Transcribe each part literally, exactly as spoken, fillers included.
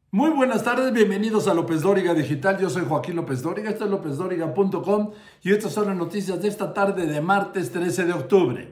Muy buenas tardes, bienvenidos a López Dóriga Digital. Yo soy Joaquín López Dóriga, esto es lópez dóriga punto com y estas son las noticias de esta tarde de martes trece de octubre.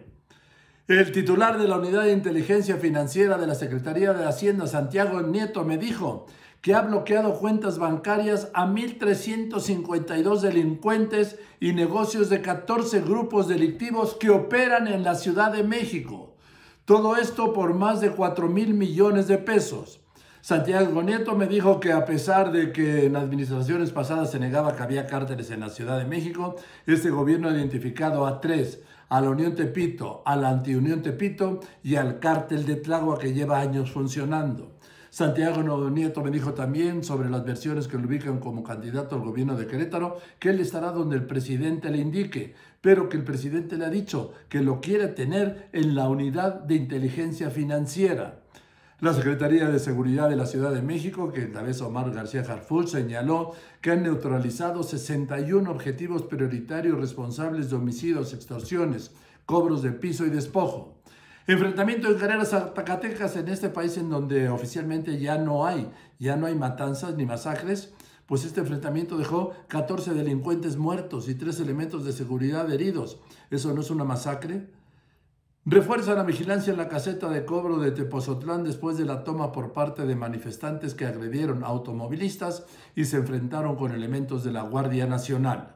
El titular de la Unidad de Inteligencia Financiera de la Secretaría de Hacienda, Santiago Nieto, me dijo que ha bloqueado cuentas bancarias a mil trescientos cincuenta y dos delincuentes y negocios de catorce grupos delictivos que operan en la Ciudad de México. Todo esto por más de cuatro mil millones de pesos. Santiago Nieto me dijo que a pesar de que en administraciones pasadas se negaba que había cárteles en la Ciudad de México, este gobierno ha identificado a tres, a la Unión Tepito, a la Antiunión Tepito y al cártel de Tláhuac que lleva años funcionando. Santiago Nieto me dijo también sobre las versiones que lo ubican como candidato al gobierno de Querétaro, que él estará donde el presidente le indique, pero que el presidente le ha dicho que lo quiere tener en la Unidad de Inteligencia Financiera. La Secretaría de Seguridad de la Ciudad de México, que encabeza Omar García Harfuch, señaló que han neutralizado sesenta y uno objetivos prioritarios responsables de homicidios, extorsiones, cobros de piso y despojo. Enfrentamiento en Guerrero, Zacatecas, en este país en donde oficialmente ya no hay, ya no hay matanzas ni masacres, pues este enfrentamiento dejó catorce delincuentes muertos y tres elementos de seguridad heridos. ¿Eso no es una masacre? Refuerza la vigilancia en la caseta de cobro de Tepozotlán después de la toma por parte de manifestantes que agredieron a automovilistas y se enfrentaron con elementos de la Guardia Nacional.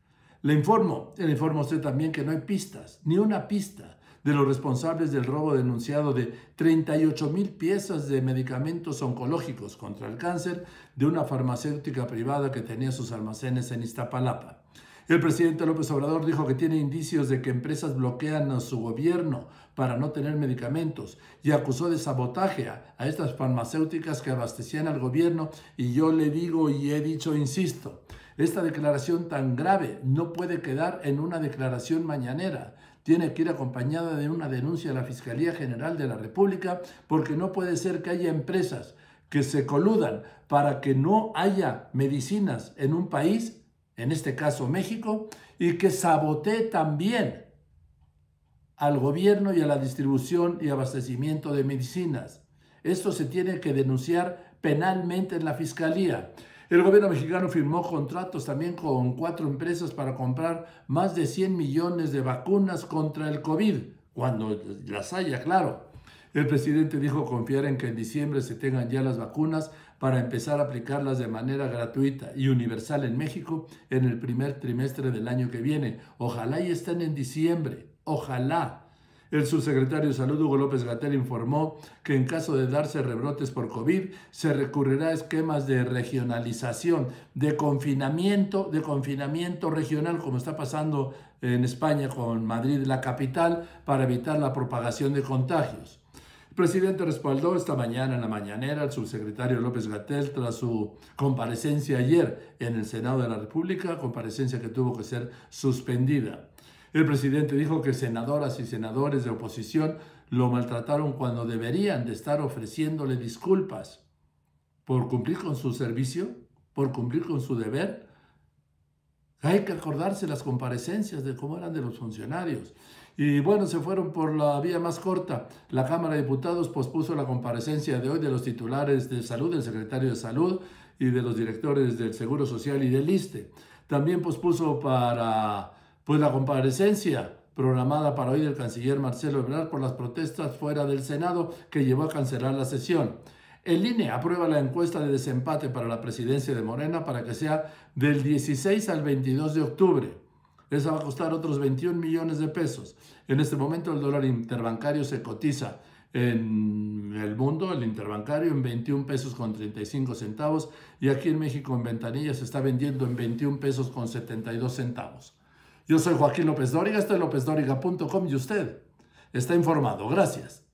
Le informo, le informo a usted también que no hay pistas, ni una pista, de los responsables del robo denunciado de treinta y ocho mil piezas de medicamentos oncológicos contra el cáncer de una farmacéutica privada que tenía sus almacenes en Iztapalapa. El presidente López Obrador dijo que tiene indicios de que empresas bloquean a su gobierno para no tener medicamentos y acusó de sabotaje a, a estas farmacéuticas que abastecían al gobierno. Y yo le digo y he dicho, insisto, esta declaración tan grave no puede quedar en una declaración mañanera. Tiene que ir acompañada de una denuncia a la Fiscalía General de la República, porque no puede ser que haya empresas que se coludan para que no haya medicinas en un país, en este caso México, y que sabotee también al gobierno y a la distribución y abastecimiento de medicinas. Esto se tiene que denunciar penalmente en la Fiscalía. El gobierno mexicano firmó contratos también con cuatro empresas para comprar más de cien millones de vacunas contra el COVID, cuando las haya, claro. El presidente dijo confiar en que en diciembre se tengan ya las vacunas para empezar a aplicarlas de manera gratuita y universal en México en el primer trimestre del año que viene. Ojalá y estén en diciembre, ojalá. El subsecretario de Salud, Hugo López-Gatell, informó que en caso de darse rebrotes por COVID, se recurrirá a esquemas de regionalización, de confinamiento, de confinamiento regional, como está pasando en España con Madrid, la capital, para evitar la propagación de contagios. El presidente respaldó esta mañana en la mañanera al subsecretario López-Gatell tras su comparecencia ayer en el Senado de la República, comparecencia que tuvo que ser suspendida. El presidente dijo que senadoras y senadores de oposición lo maltrataron cuando deberían de estar ofreciéndole disculpas por cumplir con su servicio, por cumplir con su deber. Hay que acordarse las comparecencias de cómo eran de los funcionarios. Y bueno, se fueron por la vía más corta. La Cámara de Diputados pospuso la comparecencia de hoy de los titulares de salud, del secretario de Salud y de los directores del Seguro Social y del ISSSTE. También pospuso para pues la comparecencia programada para hoy del canciller Marcelo Ebrard por las protestas fuera del Senado que llevó a cancelar la sesión. El I N E aprueba la encuesta de desempate para la presidencia de Morena para que sea del dieciséis al veintidós de octubre. Esa va a costar otros veintiún millones de pesos. En este momento el dólar interbancario se cotiza en el mundo, el interbancario, en veintiún pesos con treinta y cinco centavos y aquí en México en ventanilla se está vendiendo en veintiún pesos con setenta y dos centavos. Yo soy Joaquín López Dóriga, esto es lópez dóriga punto com y usted está informado. Gracias.